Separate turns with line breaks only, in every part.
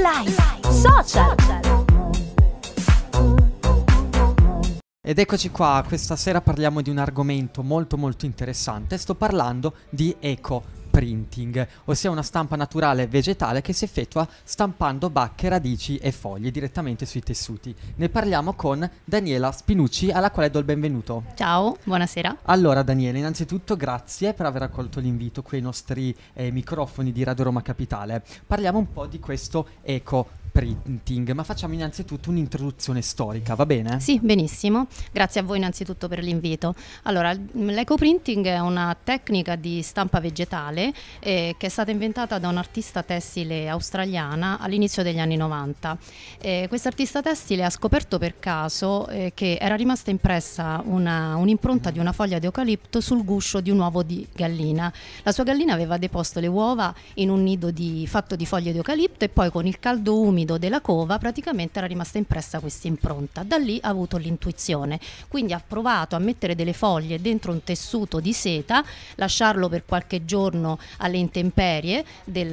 live, social.
Ed eccoci qua, questa sera parliamo di un argomento molto interessante. Sto parlando di ecoprinting, ossia una stampa naturale vegetale che si effettua stampando bacche, radici e foglie direttamente sui tessuti. Ne parliamo con Daniela Spinucci, alla quale do il benvenuto.
Ciao, buonasera.
Allora Daniela, innanzitutto grazie per aver accolto l'invito qui ai nostri microfoni di Radio Roma Capitale. Parliamo un po' di questo ecoprinting, ma facciamo innanzitutto un'introduzione storica, va bene?
Sì, benissimo. Grazie a voi innanzitutto per l'invito. Allora, l'ecoprinting è una tecnica di stampa vegetale che è stata inventata da un'artista tessile australiana all'inizio degli anni 90. Questa artista tessile ha scoperto per caso che era rimasta impressa un'impronta di una foglia di eucalipto sul guscio di un uovo di gallina. La sua gallina aveva deposto le uova in un nido fatto di foglie di eucalipto e poi con il caldo umido della cova praticamente era rimasta impressa questa impronta. Da lì ha avuto l'intuizione, quindi ha provato a mettere delle foglie dentro un tessuto di seta, lasciarlo per qualche giorno alle intemperie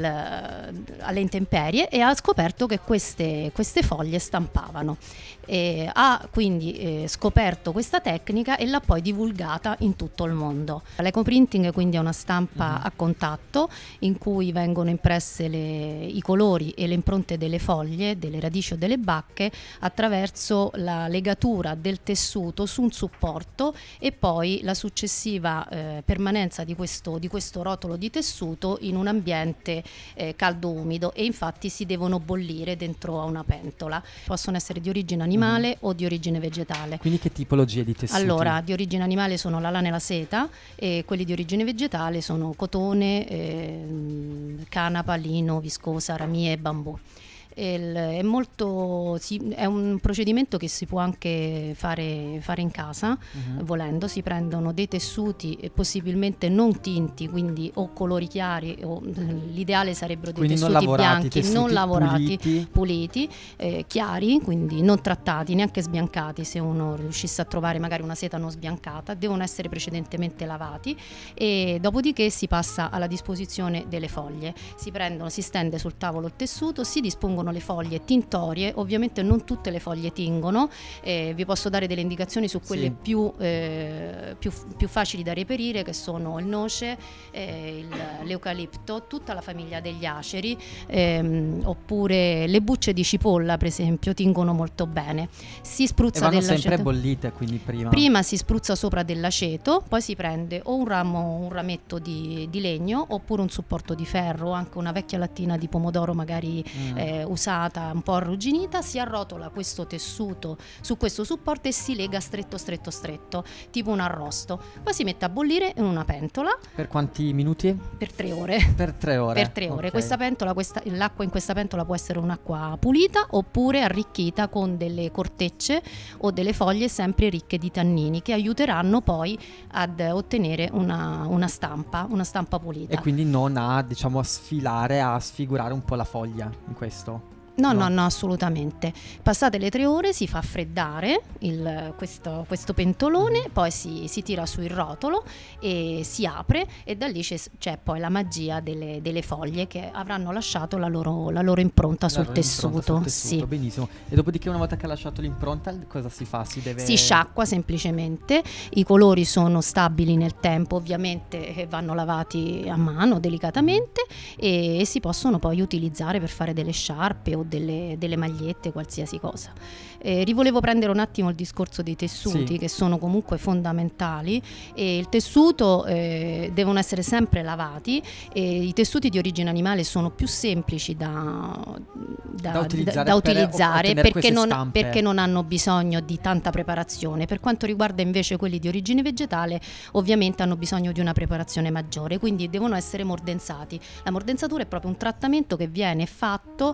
e ha scoperto che queste foglie stampavano. Ha quindi scoperto questa tecnica e l'ha poi divulgata in tutto il mondo. L'ecoprinting quindi è una stampa a contatto in cui vengono impresse i colori e le impronte delle foglie, delle radici o delle bacche attraverso la legatura del tessuto su un supporto e poi la successiva permanenza di questo rotolo di tessuto in un ambiente caldo umido, e infatti si devono bollire dentro a una pentola. Possono essere di origine animale o di origine vegetale.
Quindi che tipologie di tessuti?
Allora, di origine animale sono la lana e la seta, e quelli di origine vegetale sono cotone, canapa, lino, viscosa, ramie e bambù. È un procedimento che si può anche fare in casa, volendo. Si prendono dei tessuti possibilmente non tinti, quindi o colori chiari, o l'ideale sarebbero dei tessuti bianchi, non lavorati, puliti, chiari, quindi non trattati, neanche sbiancati. Se uno riuscisse a trovare magari una seta non sbiancata, devono essere precedentemente lavati, e dopodiché si passa alla disposizione delle foglie. Si stende sul tavolo il tessuto, si dispongono le foglie tintorie. Ovviamente non tutte le foglie tingono, vi posso dare delle indicazioni su quelle più facili da reperire, che sono il noce, l'eucalipto, tutta la famiglia degli aceri, oppure le bucce di cipolla per esempio tingono molto bene. Si spruzza
e vanno
dell'aceto.
sempre bollite, quindi prima
si spruzza sopra dell'aceto, poi si prende o un rametto di legno, oppure un supporto di ferro, o anche una vecchia lattina di pomodoro magari usata, un po' arrugginita. Si arrotola questo tessuto su questo supporto e si lega stretto, tipo un arrosto. Poi si mette a bollire in una pentola.
Per quanti minuti?
Per 3 ore.
Per 3 ore.
Per 3 ore.
Okay.
L'acqua in questa pentola può essere un'acqua pulita oppure arricchita con delle cortecce o delle foglie sempre ricche di tannini, che aiuteranno poi ad ottenere una stampa pulita.
E quindi non a sfilare, a sfigurare un po' la foglia in questo?
No, assolutamente. Passate le 3 ore si fa freddare questo pentolone, poi si tira su il rotolo e si apre, e da lì c'è poi la magia delle foglie che avranno lasciato la loro impronta sul tessuto. Sì.
Benissimo. E dopodiché, una volta che ha lasciato l'impronta, cosa si fa? Si
sciacqua semplicemente. I colori sono stabili nel tempo, ovviamente vanno lavati a mano delicatamente, e si possono poi utilizzare per fare delle sciarpe o delle magliette, qualsiasi cosa. Rivolevo prendere un attimo il discorso dei tessuti, che sono comunque fondamentali, e il tessuto devono essere sempre lavati, e i tessuti di origine animale sono più semplici da utilizzare perché non hanno bisogno di tanta preparazione. Per quanto riguarda invece quelli di origine vegetale, ovviamente hanno bisogno di una preparazione maggiore, quindi devono essere mordenzati. La mordenzatura è proprio un trattamento che viene fatto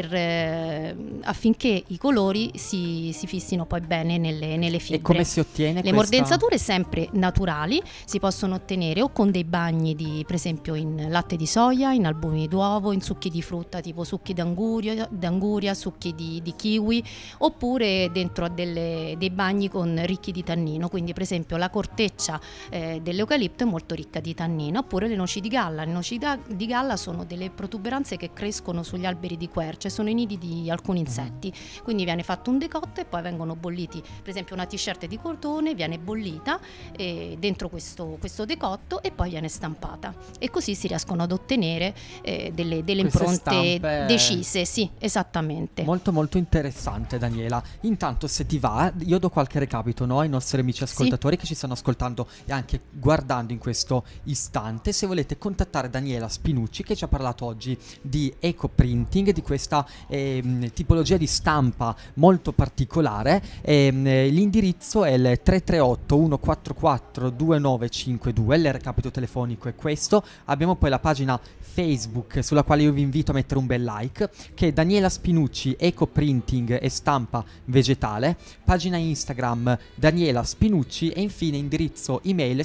affinché i colori si fissino poi bene nelle fibre.
E come si ottiene
le mordenzature? Sempre naturali, si possono ottenere o con dei bagni per esempio in latte di soia, in albumi d'uovo, in succhi di frutta tipo succhi d'anguria, succhi di kiwi, oppure dentro a dei bagni ricchi di tannino. Quindi per esempio la corteccia dell'eucalipto è molto ricca di tannino, oppure le noci di galla. Le noci di galla sono delle protuberanze che crescono sugli alberi di querce, sono i nidi di alcuni insetti. Quindi viene fatto un decotto e poi vengono bolliti, per esempio una t-shirt di cotone viene bollita dentro questo decotto e poi viene stampata, e così si riescono ad ottenere delle impronte decise. Sì, esattamente.
Molto molto interessante, Daniela. Intanto, se ti va, io do qualche recapito, no, ai nostri amici ascoltatori che ci stanno ascoltando e anche guardando in questo istante. Se volete contattare Daniela Spinucci, che ci ha parlato oggi di ecoprinting, di questa tipologia di stampa molto particolare, l'indirizzo è il 338 144 2952, il recapito telefonico è questo. Abbiamo poi la pagina Facebook, sulla quale io vi invito a mettere un bel like, che è Daniela Spinucci ecoprinting e stampa vegetale, pagina Instagram Daniela Spinucci, e infine indirizzo email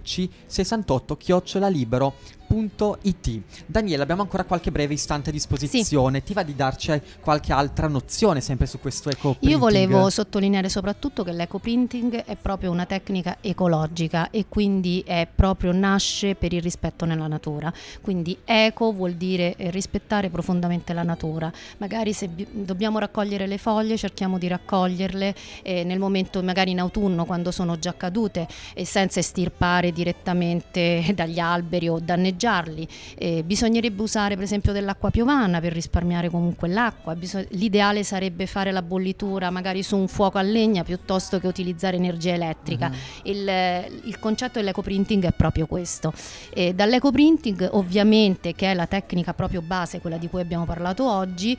spinucci68@libero.it. Daniela, abbiamo ancora qualche breve istante a disposizione. Sì. Ti va di darci qualche altra nozione sempre su questo ecoprinting?
Io volevo sottolineare soprattutto che l'ecoprinting è proprio una tecnica ecologica, e quindi nasce per il rispetto nella natura. Quindi eco vuol dire rispettare profondamente la natura. Magari se dobbiamo raccogliere le foglie, cerchiamo di raccoglierle nel momento, magari in autunno, quando sono già cadute, senza estirpare direttamente dagli alberi o danneggiarli. Bisognerebbe usare per esempio dell'acqua piovana per risparmiare comunque l'acqua. L'ideale sarebbe fare la bollitura magari su un fuoco a legna piuttosto che utilizzare energia elettrica. Il concetto dell'ecoprinting è proprio questo. Dall'ecoprinting, ovviamente, che è la tecnica proprio base, quella di cui abbiamo parlato oggi,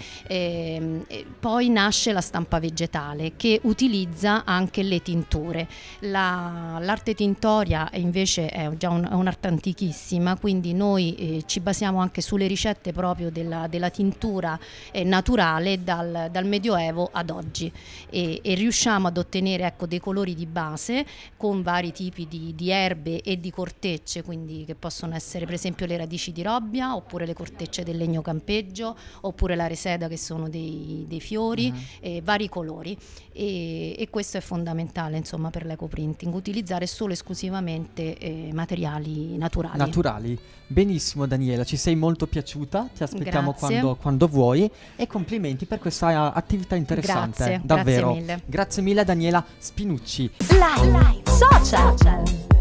poi nasce la stampa vegetale, che utilizza anche le tinture. L'arte tintoria invece è già un'arte antichissima, quindi noi ci basiamo anche sulle ricette proprio della tintura naturale dal Medioevo ad oggi, e riusciamo ad ottenere, ecco, dei colori di base con vari tipi di erbe e di cortecce, quindi che possono essere per esempio le radici di robbia, oppure le cortecce del legno campeggio, oppure la reseda, che sono dei fiori, vari colori, e questo è fondamentale, insomma, per l'ecoprinting, utilizzare solo esclusivamente materiali naturali.
Benissimo, Daniela, ci sei molto piaciuta, ti aspettiamo quando vuoi, e complimenti per questa attività interessante.
Grazie,
davvero.
Grazie mille.
Grazie mille, Daniela Spinucci.
Live social.